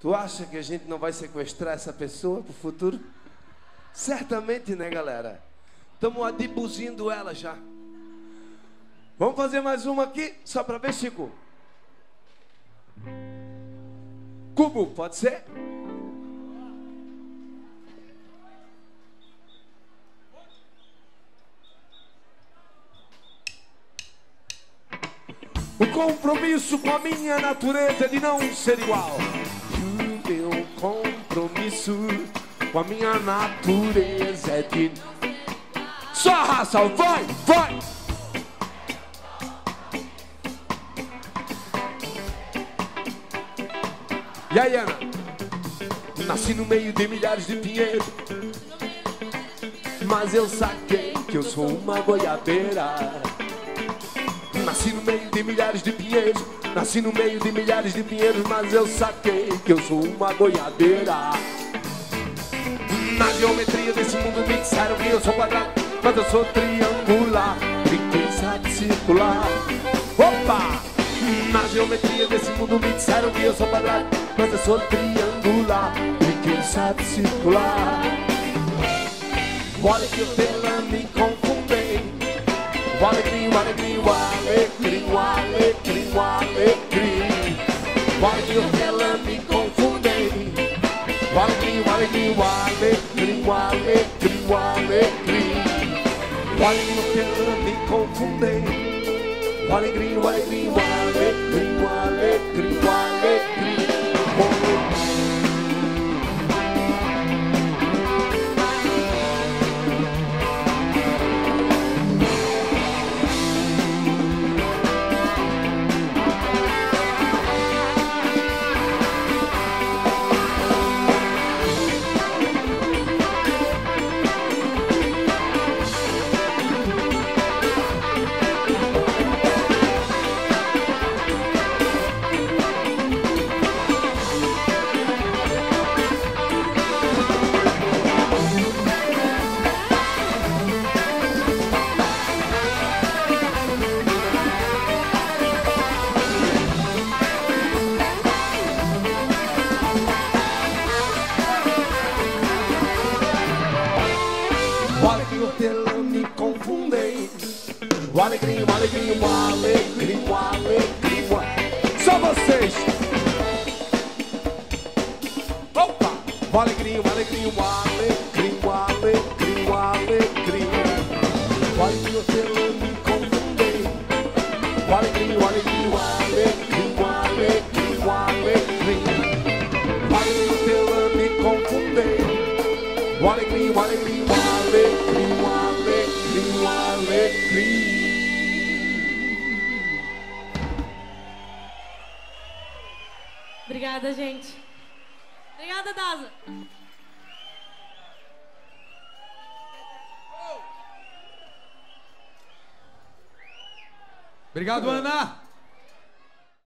Tu acha que a gente não vai sequestrar essa pessoa pro futuro? Certamente, né, galera? Estamos adibuzindo ela já. Vamos fazer mais uma aqui, só pra ver, Chico. Cubo, pode ser? O compromisso com a minha natureza é de não ser igual. O meu compromisso com a minha natureza é de... Só a raça, vai, vai! E aí, Ana? Nasci no meio de milhares de pinheiros, mas eu saquei que eu sou uma goiabeira. Nasci no meio de milhares de pinheiros, nasci no meio de milhares de pinheiros, mas eu saquei que eu sou uma goiabeira. Na geometria desse mundo me disseram que eu sou quadrado, mas eu sou triangular. E quem sabe circular? Opa! Na geometria desse mundo me disseram que eu sou quadrado, mas eu sou triangular. E quem sabe circular? Olha que eu tenho me confundei. O alecrim, o alecrim, o alecrim, o alecrim, o alecrim. Olha que eu tenho me confundei. O alecrim, o alecrim, o alecrim, o alecrim, o alecrim. Olha que eu tenho me confundei. O alegria, o alegria, o alegria, o alegria, o alegria. O alegria, o alegria, o alegria, o alegria. Só vocês. Opa! O alegria, o alegria, o alegria, o alegria, o alegria. O alegria, eu me confundei. O alegria, o alegria, o alegria, o alegria, o alegria. O alegria, eu me confundei. O alegria, o alegria, o alegria, o alegria, o alegria. Obrigada, gente. Obrigada, Daza. Obrigado, Ana.